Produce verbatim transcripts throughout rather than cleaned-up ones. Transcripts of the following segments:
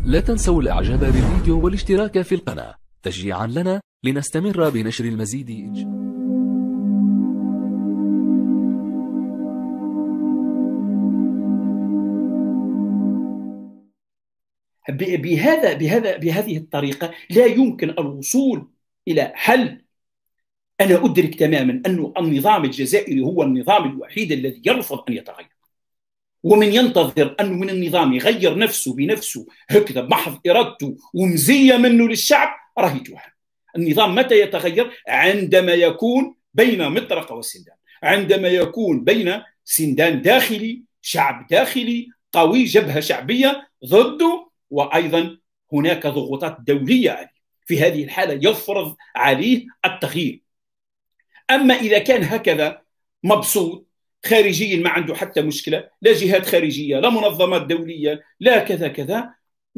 لا تنسوا الاعجاب بالفيديو والاشتراك في القناة تشجيعا لنا لنستمر بنشر المزيد إن شاء الله. بهذا بهذا بهذه الطريقة لا يمكن الوصول إلى حل. أنا أدرك تماما أن النظام الجزائري هو النظام الوحيد الذي يرفض أن يتغير، ومن ينتظر أنه من النظام يغير نفسه بنفسه هكذا بمحض إرادته ومزية منه للشعب راه يتوهم. النظام متى يتغير؟ عندما يكون بين مطرقة وسندان، عندما يكون بين سندان داخلي، شعب داخلي قوي، جبهة شعبية ضده، وأيضا هناك ضغوطات دولية عليه. في هذه الحالة يفرض عليه التغيير. أما إذا كان هكذا مبسوط خارجيا ما عنده حتى مشكلة، لا جهات خارجية لا منظمات دولية لا كذا كذا،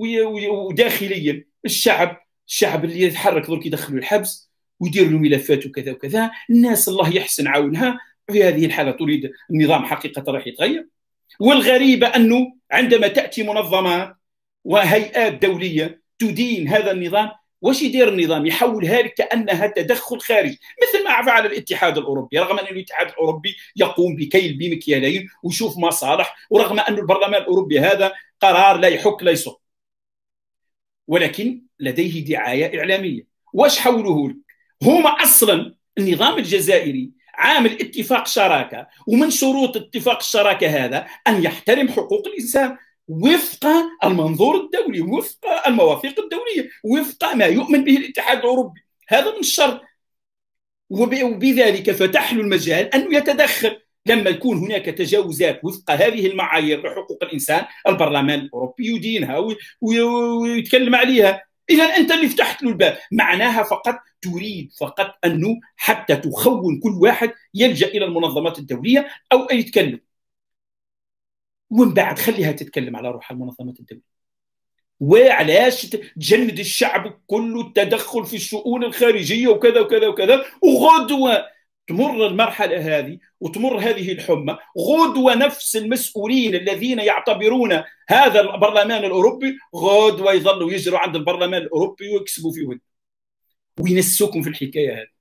وداخليا الشعب الشعب اللي يتحرك درك يدخلوا الحبس ويدير له ملفات وكذا وكذا، الناس الله يحسن عاونها. في هذه الحالة تريد النظام حقيقة راح يتغير. والغريبة أنه عندما تأتي منظمات وهيئات دولية تدين هذا النظام، واش يدير النظام؟ يحولها لك كأنها تدخل خارجي، مثل ما فعل الاتحاد الأوروبي، رغم أن الاتحاد الأوروبي يقوم بكيل بمكيالين ويشوف مصالح، ورغم أن البرلمان الأوروبي هذا قرار لا يحك لا يصد، ولكن لديه دعاية إعلامية. واش حولوه لك؟ هما أصلا النظام الجزائري عامل اتفاق شراكة، ومن شروط اتفاق الشراكة هذا أن يحترم حقوق الإنسان وفق المنظور الدولي، وفق المواثيق الدولية، وفق ما يؤمن به الاتحاد الأوروبي. هذا من الشرط، وبذلك فتح له المجال أنه يتدخل لما يكون هناك تجاوزات وفق هذه المعايير لحقوق الإنسان. البرلمان الأوروبي يدينها ويتكلم عليها. إذا أنت اللي فتحت له الباب، معناها فقط تريد فقط أنه حتى تخون كل واحد يلجأ إلى المنظمات الدولية أو يتكلم، ومن بعد خليها تتكلم على روحها المنظمات الدولية. وعلاش تجند الشعب كله التدخل في الشؤون الخارجية وكذا وكذا وكذا، وغدوة تمر المرحلة هذه وتمر هذه الحمى، غدوة نفس المسؤولين الذين يعتبرون هذا البرلمان الأوروبي غدوة يظلوا يجروا عند البرلمان الأوروبي ويكسبوا فيه ود وينسوكم في الحكاية هذه.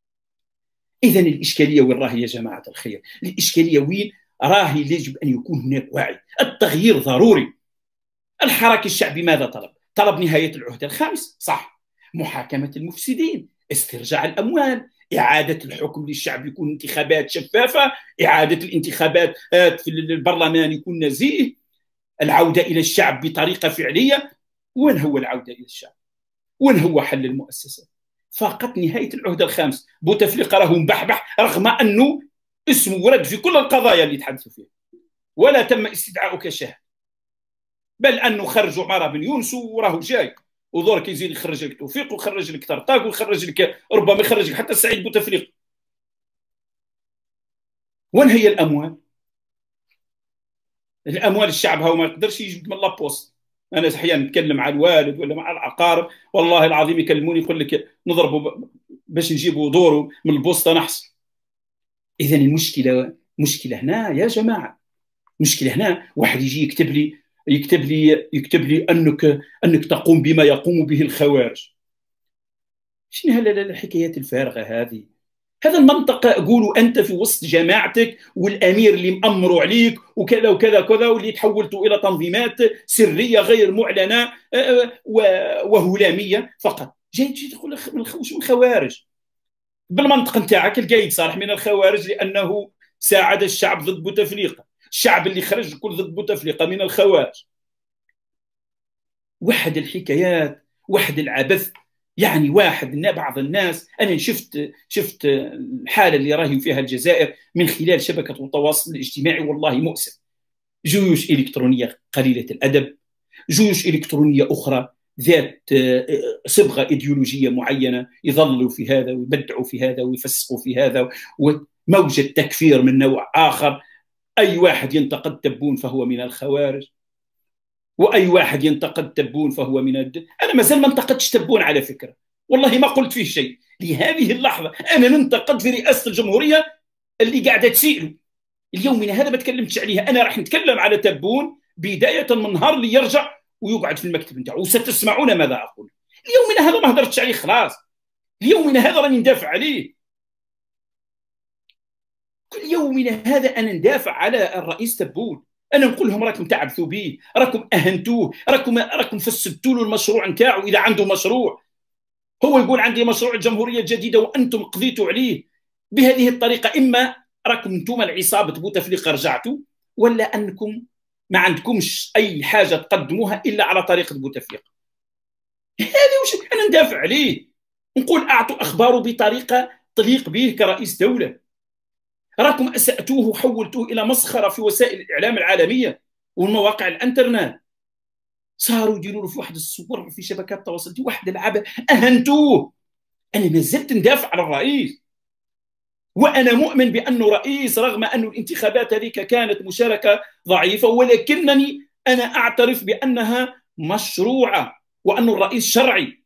إذن الإشكالية وين راهي يا جماعة الخير؟ الإشكالية وين راهي؟ يجب أن يكون هناك وعي. التغيير ضروري. الحراك الشعبي ماذا طلب؟ طلب نهاية العهد الخامس، صح، محاكمة المفسدين، استرجاع الأموال، إعادة الحكم للشعب، يكون انتخابات شفافة، إعادة الانتخابات في البرلمان يكون نزيه، العودة إلى الشعب بطريقة فعلية. وين هو العودة إلى الشعب؟ وين هو حل المؤسسة؟ فقط نهاية العهد الخامس. بوتفليقة راه مبحبح رغم أنه اسمه ورد في كل القضايا اللي يتحدثوا فيها، ولا تم استدعاؤه كشاهد، بل أنه خرجوا عمارة بن يونس وراه جاي ودورك يزيد يخرج لك توفيق ويخرج لك طرطاق ويخرج لك ربما يخرج لك حتى سعيد بوتفليقة. وين هي الأموال؟ الأموال الشعب هو ما يقدرش يجبد من لابوست. أنا أحيانا نتكلم مع الوالد ولا مع العقارب والله العظيم يكلموني يقول لك نضربوا باش نجيبوا دوره من البوسطة نحصل. إذا المشكلة مشكلة هنا يا جماعة، مشكلة هنا واحد يجي يكتب لي يكتب لي يكتب لي أنك أنك تقوم بما يقوم به الخوارج. شنو هالحكايات الفارغة هذه؟ هذا المنطق قولوا أنت في وسط جماعتك والأمير اللي مأمروا عليك وكذا وكذا كذا، واللي تحولتوا إلى تنظيمات سرية غير معلنة وهلامية فقط. جاي تجي تقول من الخوارج بالمنطق نتاعك. القايد صالح من الخوارج لأنه ساعد الشعب ضد بوتفليقة، الشعب اللي خرج كل ضد بوتفليقة من الخوارج. واحد الحكايات، واحد العبث. يعني واحد بعض الناس، أنا شفت شفت الحالة اللي راهي فيها الجزائر من خلال شبكة التواصل الاجتماعي، والله مؤسف. جيوش إلكترونية قليلة الأدب، جيوش إلكترونية أخرى ذات صبغة إيديولوجية معينة يظلوا في هذا ويبدعوا في هذا ويفسقوا في هذا، وموجة تكفير من نوع آخر. أي واحد ينتقد تبون فهو من الخوارج، وأي واحد ينتقد تبون فهو من الد... أنا ما زال ما انتقدتش تبون على فكرة، والله ما قلت فيه شيء لهذه اللحظة. أنا ننتقد في رئاسة الجمهورية اللي قاعدة تسيئله اليوم من هذا ما تكلمتش عليها. أنا راح نتكلم على تبون بداية من نهار اللي يرجع ويقعد في المكتب نتاعو، وستسمعون ماذا اقول. اليوم هذا ما هدرتش عليه خلاص، اليوم هذا راني ندافع عليه. كل يومنا هذا انا ندافع على الرئيس تبون، انا نقول لهم راكم تعبثوا به، راكم اهنتوه، راكم راكم فسدتوا له المشروع نتاعو اذا عنده مشروع. هو يقول عندي مشروع الجمهوريه الجديده وانتم قضيتوا عليه بهذه الطريقه. اما راكم انتم العصابه بوتفليقه رجعتوا، ولا انكم ما عندكمش اي حاجه تقدموها الا على طريقه بوتفليقه. هذا وش انا ندافع عليه، نقول اعطوا اخباره بطريقه تليق به كرئيس دوله. راكم اساتوه وحولتوه الى مسخره في وسائل الاعلام العالميه والمواقع الانترنت. صاروا يديروا له في واحد الصور في شبكات التواصل دي واحد العبث، اهنتوه. انا ما زلت ندافع على الرئيس، وانا مؤمن بانه رئيس، رغم ان الانتخابات هذيك كانت مشاركه ضعيفه، ولكنني انا اعترف بانها مشروعه وان الرئيس شرعي.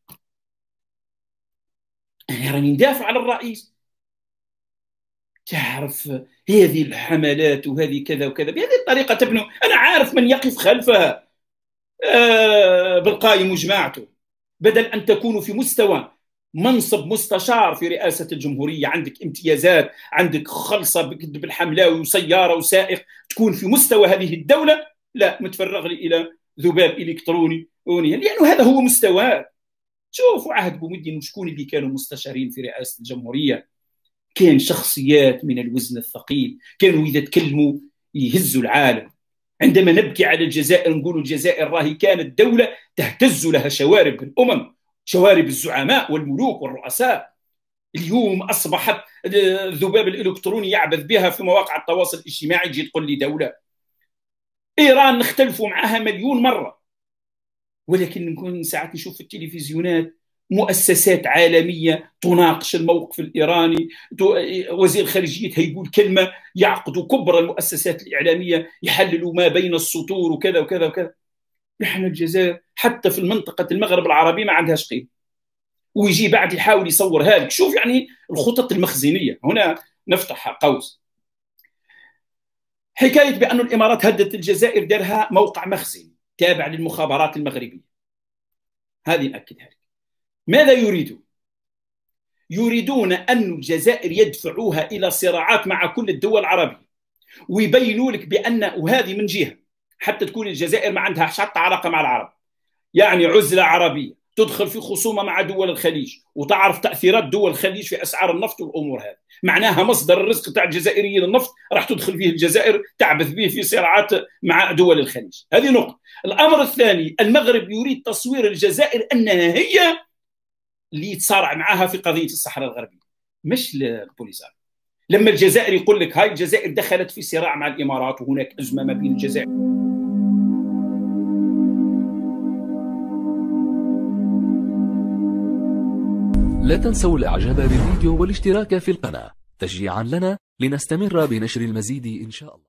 انا راني ندافع على الرئيس. تعرف هذه الحملات وهذه كذا وكذا بهذه الطريقه تبنوا، انا عارف من يقف خلفها آه بالقايم وجماعته. بدل ان تكونوا في مستوى منصب مستشار في رئاسة الجمهورية، عندك امتيازات، عندك خلصة بالحملاوي وسيارة وسائق، تكون في مستوى هذه الدولة، لا متفرغ لي إلى ذباب إلكتروني، لأنه هذا هو مستواه. شوفوا عهد بومدين وشكون اللي كانوا مستشارين في رئاسة الجمهورية، كان شخصيات من الوزن الثقيل، كانوا إذا تكلموا يهزوا العالم. عندما نبكي على الجزائر نقول الجزائر راهي كانت دولة تهتز لها شوارب الأمم، شوارب الزعماء والملوك والرؤساء. اليوم أصبحت الذباب الإلكتروني يعبث بها في مواقع التواصل الاجتماعي، تجي تقول لي دولة. إيران نختلفوا معها مليون مرة، ولكن نكون ساعات نشوف في التلفزيونات مؤسسات عالمية تناقش الموقف الإيراني، وزير خارجيتها يقول كلمة، يعقدوا كبرى المؤسسات الإعلامية يحللوا ما بين السطور وكذا وكذا وكذا. نحن الجزائر حتى في المنطقة المغرب العربي ما عندهاش قيمة، ويجي بعد يحاول يصورها لك. شوف يعني الخطط المخزنية. هنا نفتح قوس. حكاية بأن الإمارات هددت الجزائر دارها موقع مخزن تابع للمخابرات المغربية، هذه نأكدها لك. ماذا يريدون؟ يريدون أن الجزائر يدفعوها إلى صراعات مع كل الدول العربية، ويبينوا لك بأن، وهذه من جهة حتى تكون الجزائر ما عندها حتى علاقة مع العرب، يعني عزلة عربية، تدخل في خصومة مع دول الخليج وتعرف تأثيرات دول الخليج في أسعار النفط والأمور هذه. معناها مصدر الرزق تاع الجزائريين النفط، راح تدخل فيه الجزائر تعبث به في صراعات مع دول الخليج. هذه نقطة. الأمر الثاني، المغرب يريد تصوير الجزائر أنها هي اللي يتصارع معها في قضية الصحراء الغربية، مش البوليسار. لما الجزائر يقول لك هاي الجزائر دخلت في صراع مع الإمارات وهناك أزمة ما بين الجزائر. لا تنسوا الاعجاب بالفيديو والاشتراك في القناة تشجيعا لنا لنستمر بنشر المزيد إن شاء الله.